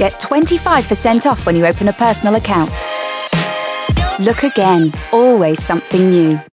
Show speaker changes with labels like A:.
A: get 25% off when you open a personal account. Look again, always something new.